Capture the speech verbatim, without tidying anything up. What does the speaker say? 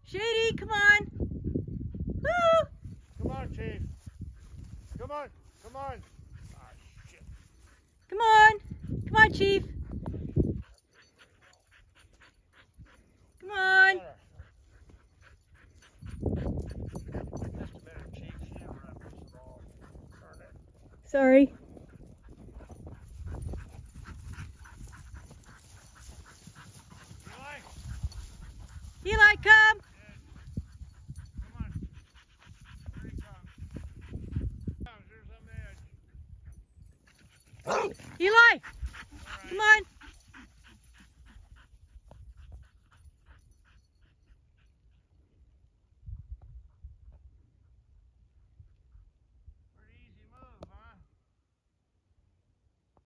Shady, come on. Woo! Come on, Chief. Come on, come on. Ah, shit. Come on. Come on, Chief. Come on. Just a minute, Chief. She never wrapped this at all. Darn it. Sorry. Eli? Eli, come.